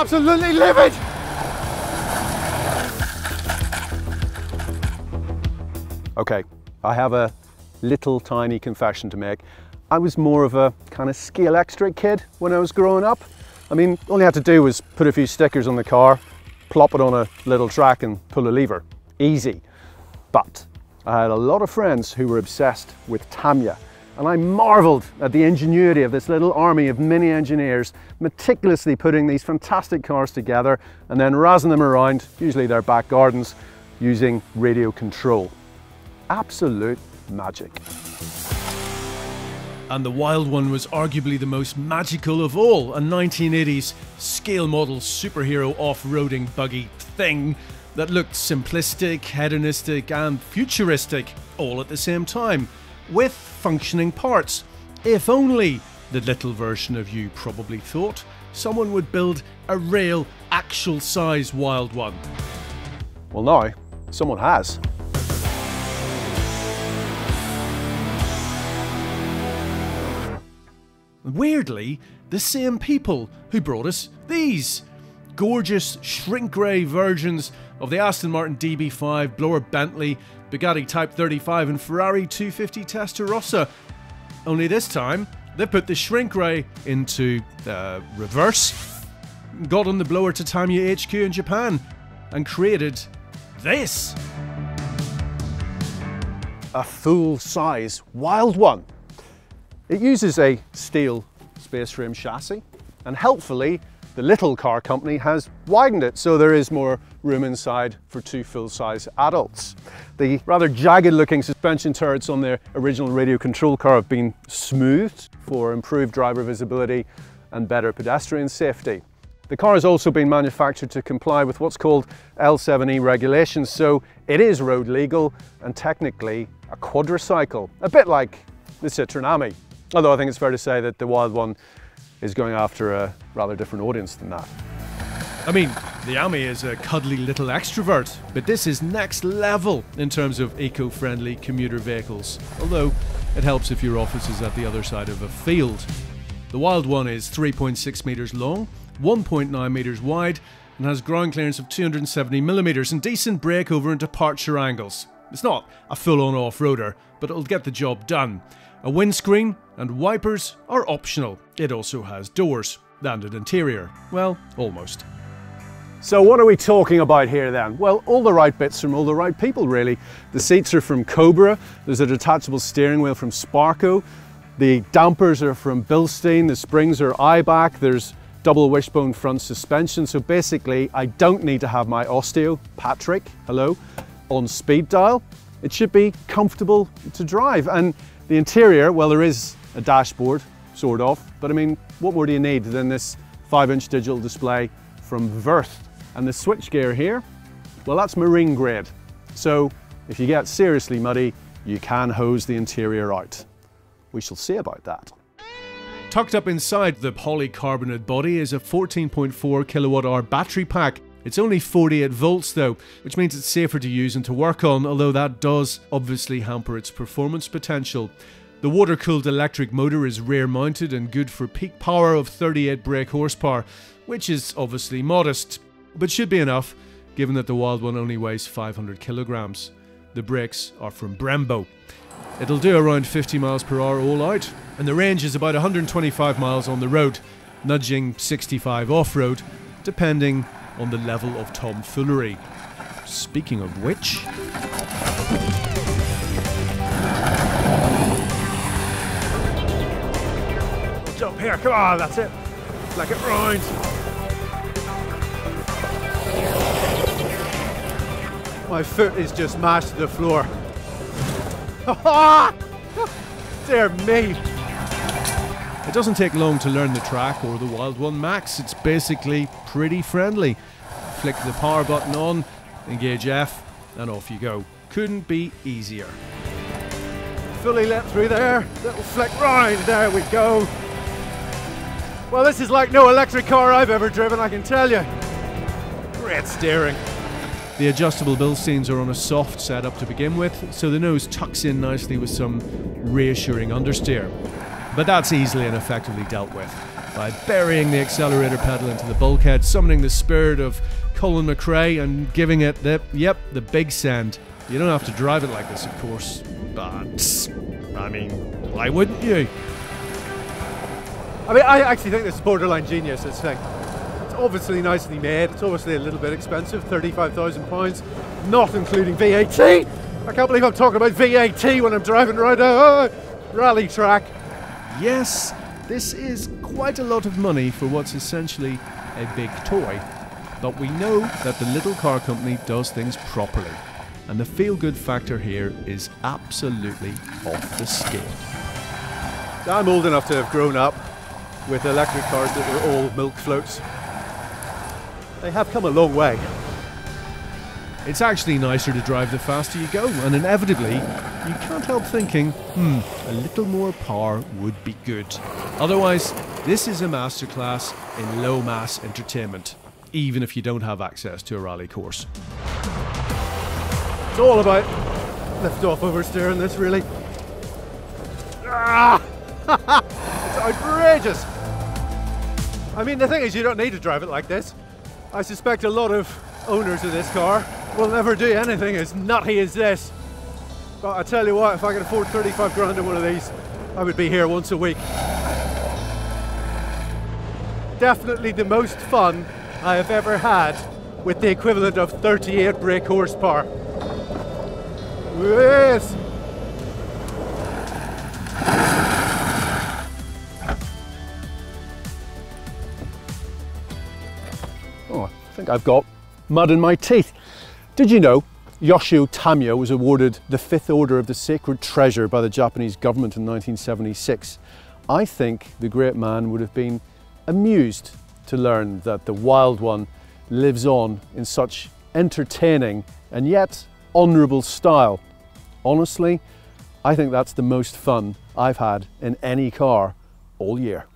absolutely livid! Okay, I have a little tiny confession to make. I was more of a kind of scale extra kid when I was growing up. I mean, all you had to do was put a few stickers on the car, plop it on a little track and pull a lever. Easy. But I had a lot of friends who were obsessed with Tamiya, and I marveled at the ingenuity of this little army of mini engineers meticulously putting these fantastic cars together and then razzing them around, usually their back gardens, using radio control. Absolute magic. And the Wild One was arguably the most magical of all, a 1980s scale model superhero off-roading buggy thing that looked simplistic, hedonistic and futuristic all at the same time, with functioning parts. If only, the little version of you probably thought, someone would build a real, actual size Wild One. Well, now, someone has. Weirdly, the same people who brought us these gorgeous shrink-grey versions of the Aston Martin DB5, Blower Bentley, Bugatti T35 and Ferrari 250 Testa Rossa. Only this time, they put the shrink-grey into reverse, got on the blower to Tamiya HQ in Japan, and created this. A full-size Wild One. It uses a steel spaceframe chassis, and helpfully the little car company has widened it so there is more room inside for two full-size adults. The rather jagged looking suspension turrets on the original radio control car have been smoothed for improved driver visibility and better pedestrian safety. The car has also been manufactured to comply with what's called L7E regulations, so it is road legal and technically a quadricycle, a bit like the Citroën Ami. Although I think it's fair to say that the Wild One is going after a rather different audience than that. I mean, the Ami is a cuddly little extrovert, but this is next level in terms of eco-friendly commuter vehicles, although it helps if your office is at the other side of a field. The Wild One is 3.6 metres long, 1.9 metres wide, and has ground clearance of 270mm and decent breakover and departure angles. It's not a full-on off-roader, but it'll get the job done. A windscreen and wipers are optional. It also has doors and an interior. Well, almost. So what are we talking about here then? Well, all the right bits from all the right people really. The seats are from Cobra, there's a detachable steering wheel from Sparco, the dampers are from Bilstein, the springs are IBAC, there's double wishbone front suspension, so basically I don't need to have my osteo, Patrick, hello, on speed dial. It should be comfortable to drive, and the interior, well, there is a dashboard, sort of, but I mean, what more do you need than this 5-inch digital display from Verth? And the switchgear here, well, that's marine grade. So if you get seriously muddy, you can hose the interior out. We shall see about that. Tucked up inside the polycarbonate body is a 14.4 kilowatt-hour battery pack. It's only 48 volts though, which means it's safer to use and to work on, although that does obviously hamper its performance potential. The water-cooled electric motor is rear-mounted and good for peak power of 38 brake horsepower, which is obviously modest, but should be enough given that the Wild One only weighs 500 kilograms. The brakes are from Brembo. It'll do around 50 miles per hour all out, and the range is about 125 miles on the road, nudging 65 off-road, depending on the level of tomfoolery. Speaking of which... Jump here, come on, that's it. Flick it round. My foot is just mashed to the floor. Dear me. It doesn't take long to learn the track or the Wild One Max. It's basically pretty friendly. Flick the power button on, engage F, and off you go. Couldn't be easier. Fully lit through there, little flick round, there we go. Well, this is like no electric car I've ever driven, I can tell you. Great steering. The adjustable Bilsteins are on a soft setup to begin with, so the nose tucks in nicely with some reassuring understeer. But that's easily and effectively dealt with. by burying the accelerator pedal into the bulkhead, summoning the spirit of Colin McRae and giving it the big send. You don't have to drive it like this, of course, but I mean, why wouldn't you? I mean, I actually think this is borderline genius, this thing. It's obviously nicely made, it's obviously a little bit expensive, £35,000, not including VAT. I can't believe I'm talking about VAT when I'm driving around a rally track. Yes, this is quite a lot of money for what's essentially a big toy, but we know that the little car company does things properly, and the feel-good factor here is absolutely off the scale. I'm old enough to have grown up with electric cars that were all milk floats. They have come a long way. It's actually nicer to drive the faster you go, and inevitably, you can't help thinking, a little more power would be good. Otherwise, this is a masterclass in low-mass entertainment, even if you don't have access to a rally course. It's all about lift-off oversteering, this really. It's outrageous! I mean, the thing is, you don't need to drive it like this. I suspect a lot of owners of this car will never do anything as nutty as this. But I tell you what, if I could afford 35 grand in one of these, I would be here once a week. Definitely the most fun I have ever had with the equivalent of 38 brake horsepower. Yes! Oh, I think I've got mud in my teeth. Did you know Yoshio Tamiya was awarded the 5th Order of the Sacred Treasure by the Japanese government in 1976? I think the great man would have been amused to learn that the wild one lives on in such entertaining and yet honourable style. Honestly, I think that's the most fun I've had in any car all year.